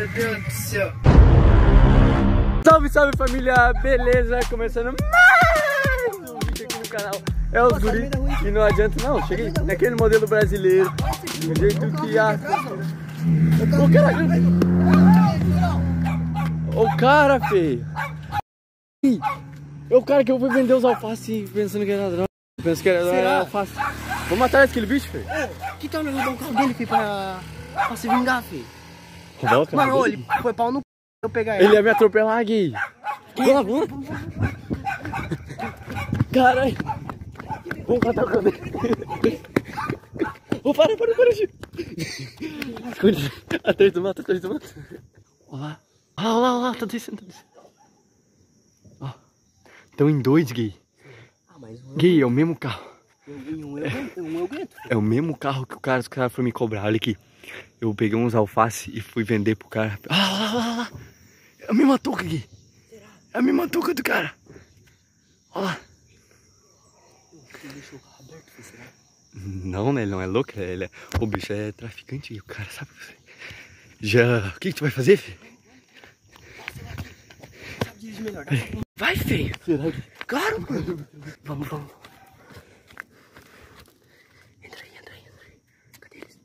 Meu Deus do céu. Salve, salve família, beleza? Começando mais um vídeo aqui no canal. É os guri que não adianta, não. Cheguei naquele modelo brasileiro, do jeito que a... O cara, feio. É o cara que eu fui vender os alfaces pensando que era droga. Penso que era alface. Vamos atrás daquele bicho, feio. Que tal nós roubar o carro dele, filho, pra se vingar, filho? Roubar o carro Mano, dele? ele foi pau no c... eu pegar ele. Ele ia me atropelar, gay. Vamos. Caralho. Vamos catar o carro dele. Oh, para, Chico. Esconde. Atrás do mato. Olha lá, tá descendo. Ó. Estão em dois, gay. Gay, é o mesmo carro. Eu aguento. É o mesmo carro que os caras foram me cobrar. Olha aqui. Eu peguei uns alfaces e fui vender pro cara. Lá. É a mesma touca aqui. É a mesma touca do cara. Olha lá. Você deixou o carro aberto, será? Não, né? Ele não é louco. O bicho é traficante e o cara sabe. Já... O que tu vai fazer, filho? Sabe dirigir melhor, tá? Vai, feio. Será que... Claro, mano. Vamos. Entra aí. Cadê eles?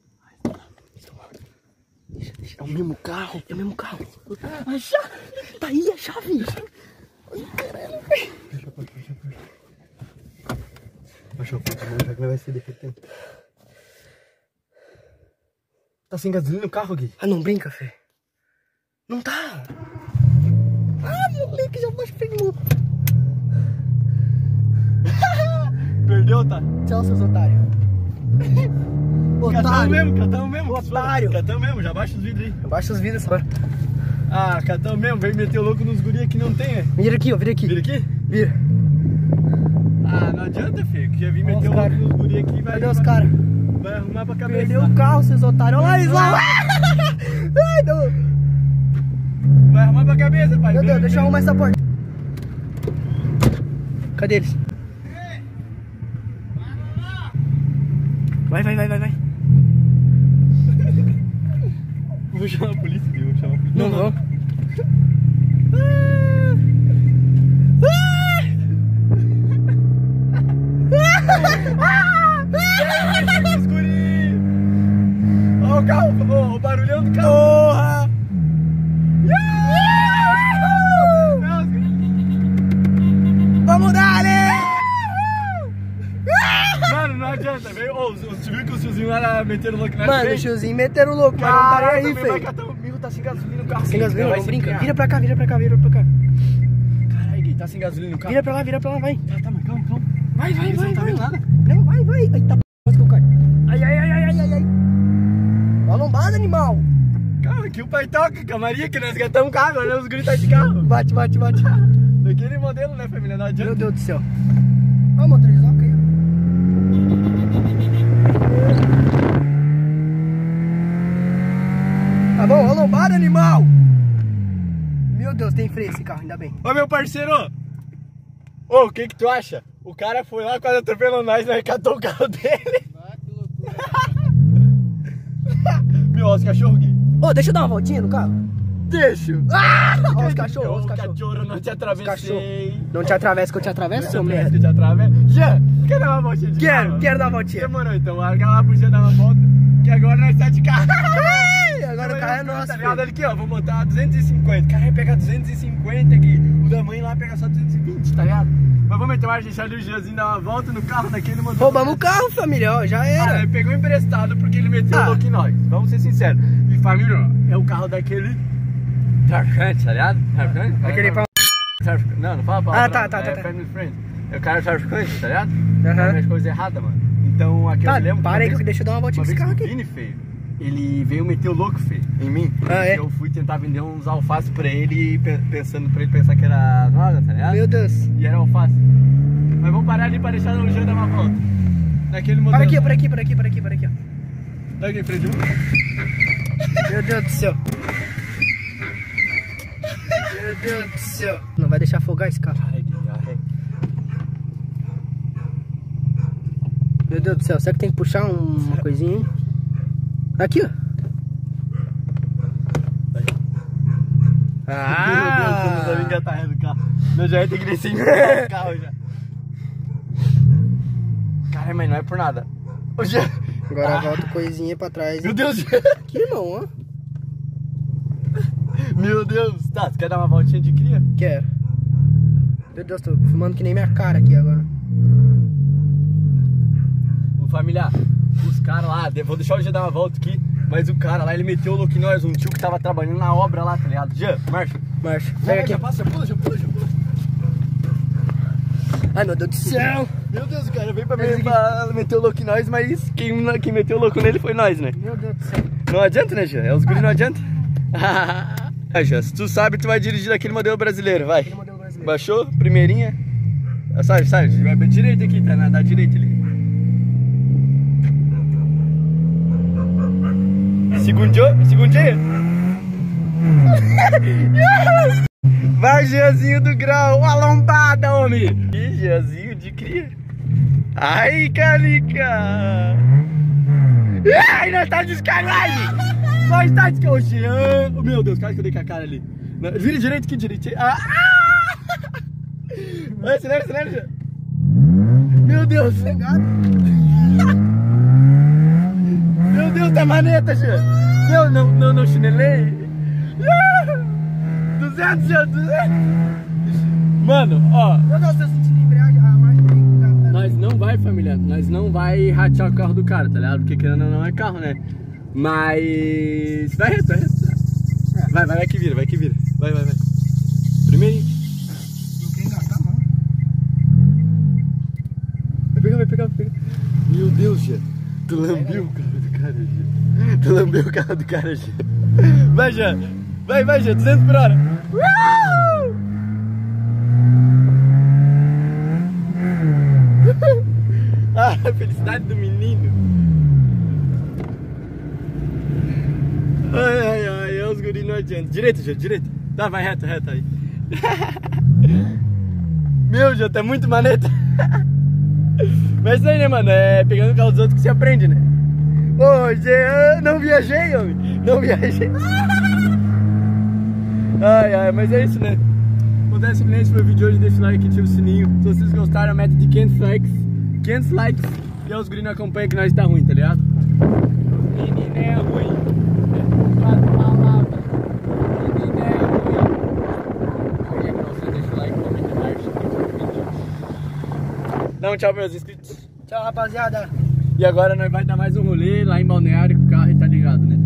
Deixa. É o mesmo carro. É o mesmo carro. A chave. Tá aí a chave. Ai, caralho, velho. Deixa eu ver, já que vai ser defeitando. Tá sem gasolina no carro aqui? Ah, não brinca, Fê. Não tá. Ah, moleque, já baixa o freio louco. Perdeu, tá? Tchau, seus otários. Catamos mesmo. Otário. Catamos mesmo, já baixa os vidros aí. Abaixa os vidros, essa. Ah, catamos mesmo, veio meter o louco nos guri que não tem, né? Vira aqui, ó, vira aqui. Vira aqui? Vira. Ah, não adianta, filho, que já vim meter o louco nos guri aqui e vai... Cadê os caras? Vai arrumar pra cabeça. Perdeu o carro, seus otários. Olha eles lá. Ai, não. Vai arrumar pra cabeça, pai. Meu Deus, deixa eu arrumar essa porta. Cadê eles? Vai. Vou chamar a polícia, vou chamar a polícia. Não vou. Olha o carro, o barulhão do carro. Porra! Vamos dar, né? Mano, não adianta, velho. Você viu que os tiozinhos lá meteram louco na Mano, o tiozinho meteram o louco, mas não parei aí, vai feio. catar o amigo, tá sem gasolina no carro. Sem gasolina, Vai não se brinca. empenhar. Vira pra cá. Caralho, Gui, tá sem gasolina no carro. Vira pra lá, vai. Tá, mas calma. Vai. Não tá vendo nada? Não, vai. Eita, quase que eu caio. Ai. Ó a lombada, animal. Calma, aqui o pai toca, camaria, que nós gatamos o carro, olha os guris tá de carro. Bate. Daquele modelo, né, família? Não adianta. Meu Deus do céu. Ó o motorizão aí, ó. Tá bom, ó a lombada, animal. Meu Deus, tem freio esse carro, ainda bem. Ô, meu parceiro! Ô, o que tu acha? O cara foi lá, quase atropelou nós catou o carro dele. Ah, que loucura. Meu, ó, os cachorros, Gui. Ô, deixa eu dar uma voltinha no carro. Deixa. Ó os cachorros, Ô, cachorro, não te atravessei. Não te atravessa que eu te atravesso, seu merda. Que te atravessa. Já, quer dar uma voltinha de carro? Quero dar uma voltinha. Demorou, então larga lá pro Gê dar uma volta, que agora nós tá de carro. Agora o carro é nosso, Tá filho. ligado? Aqui, ó, vou botar 250. O cara vai pegar 250 aqui. O da mãe lá pega só 220, tá ligado? Mas vamos meter a gente ali, o Gêzinho dar uma volta no carro daquele modelo. Roubamos o carro, família, ó, já era. Ele pegou emprestado porque ele meteu o louco em nós. Vamos ser sinceros. E família, ó, é o carro daquele traficante, tá ligado? Traficante? Aquele pau. Não, não fala palavra. Tá. É family friend. É o cara traficante, tá ligado? Aham. Faz coisa errada, mano. Então aqui Tá, eu lembro. para aí que deixa eu dar uma voltinha com esse carro O aqui. Vini, feio, ele veio meter o louco, feio, em mim. Ah, é? Eu fui tentar vender uns alfaces pra ele, pensando pra ele pensar que era droga, tá ligado? Meu Deus. E era alface. Mas vamos parar ali pra deixar o Jean dar uma volta. Naquele modelo. Para aqui, ó. Daqui, frente um. Meu Deus do céu. Não vai deixar afogar esse carro. Meu Deus do céu, será que tem que puxar uma coisinha aí? Aqui, ó. Meu Deus, você não sabe engatar ré do carro. Eu já ia ter que descer em cima do carro já. Caralho, mas não é por nada. Ô, Jean. Agora volta coisinha pra trás. Meu Deus. Que irmão, ó. Meu Deus. Tá, você quer dar uma voltinha de cria? Quero. Meu Deus, tô filmando que nem minha cara aqui agora. Ô, familiar, os caras lá, vou deixar o Jean dar uma volta aqui, mas o cara lá, ele meteu o louco em nós, um tio que tava trabalhando na obra lá, tá ligado? Jean, marcha. Marcha. Pega aqui. Já passa, já pula. Ai, meu Deus do céu. Meu Deus, o cara veio pra meter o louco em nós, mas quem meteu o louco nele foi nós, né? Meu Deus do céu. Não adianta, né, Jean? É os guri, não adianta. Jean, se tu sabe, tu vai dirigir daquele modelo brasileiro, vai. Aquele modelo brasileiro. Baixou, primeirinha. Sai, vai pra direita aqui, tá? Da direita ali. Segundinho. Vai, Jeanzinho do grau, a lombada, homem. Ih, Jeanzinho de cria. Ai, Calica. Ai, nós tá de descaralho. Nós tá de Jean. Meu Deus, quase que eu dei com a cara ali. Vira direito aqui, direito. Vai, acelera, Jean. Meu Deus. Meu Deus, tá maneta, Jean. Não chinelei. 200, Jean, 200. Mano, ó. Meu Deus, eu senti embreagem. A marcha tem. Nós não vai, família. Nós não vai ratear o carro do cara, tá ligado? Porque querendo ou não é carro, né? Mas... Vai reto. Vai que vira. Vai. Primeirinho. Não quer engatar, não. Vai pegar. Meu Deus, Jean. Tu lambeu o carro do cara, Jean. Tu lambeu o carro do cara, Jean. Vai, Jean. Vai, Jean. 200 por hora. Ah, a felicidade do menino. Ai, é os guris não adianta. Direita, Jean, direita. Tá, vai reto aí. Meu, Jean, tá muito maneta. Mas isso aí, né, mano? É pegando o carro dos outros que se aprende, né? Ô, Jean, não viajei, homem. Ai, mas é isso, né? Acontece que esse foi o vídeo de hoje. Deixa o like e ativa o sininho. Se vocês gostaram, a meta de 500 likes. E os guris não acompanham que nós tá ruim, tá ligado? Menino é ruim. Dá um tchau pros meus inscritos. Tchau, rapaziada. E agora nós vai dar mais um rolê lá em Balneário com o carro e tá ligado, né?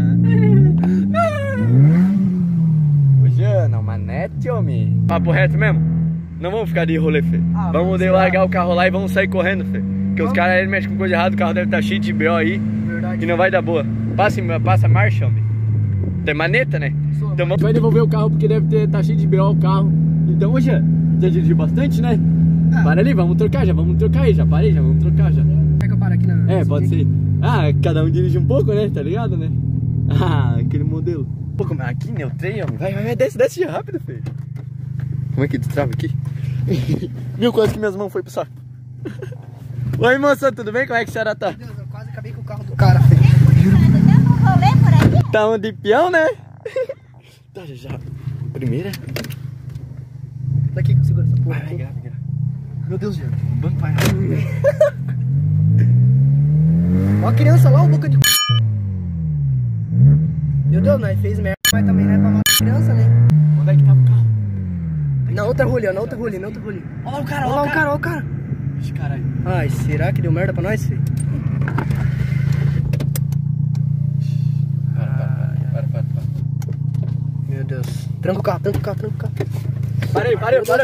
Ô, Jean, manete, homem. Papo reto mesmo? Não vamos ficar de rolê, Fê. Vamos largar o carro lá e vamos sair correndo, Fê. Porque os caras aí mexem com coisa errada, o carro deve estar cheio de BO aí. Verdade. E não vai dar boa. Passa marcha, homem. Tem maneta, né? Então vamos... vai devolver o carro porque deve estar cheio de BO o carro. Então, ô, Jean, já dirigiu bastante, né? Para ali, vamos trocar aí, já parei, vamos trocar já. Quer que eu pare aqui na... É, pode ser. Cada um dirige um pouco, né, tá ligado, né? Aquele modelo. Pô, como é aqui, neutrei, homem. Vai, desce já rápido, filho. Como é que tu trava aqui? Viu, quase que minhas mãos foi pro saco. Oi, moça, tudo bem? Como é que a senhora tá? Meu Deus, eu quase acabei com o carro do cara, filho. Tá um de peão, né? Tá, já. Primeira. Daqui, segura essa porra. Vai, grava. Meu Deus, Jean, o banco vai. Ó a criança lá, o boca de... Meu Deus, nós fez merda, mas também não é pra matar a criança, né? Onde é que tava o carro? Na outra rolha. Olha Olha o cara. Ixi, caralho. Ai, será que deu merda pra nós, filho? Para. Meu Deus. Tranca o carro. Parei.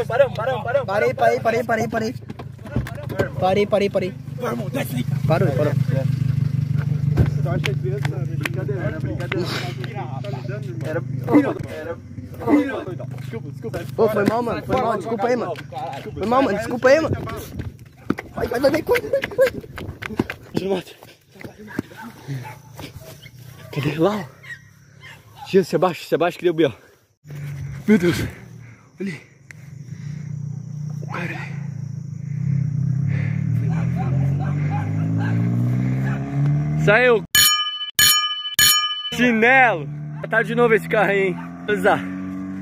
Parei. Meu irmão, desce aí. Parou. Eu acho que a criança era brincadeira. Era... Desculpa. Pô, foi mal, mano. Desculpa aí, mano. Vai, corre. Gilmate. Cadê lá? Gil, se abaixa que deu B.O. Meu Deus. Ali. O cara. Saiu. Chinelo. Tá de novo esse carro aí, hein? Vamos usar.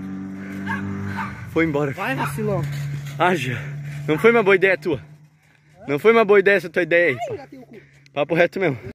Foi embora. Vai, vacilão. Haja. Não foi uma boa ideia tua. Não foi uma boa ideia essa tua ideia aí. Ai, engatei o cu. Papo reto mesmo.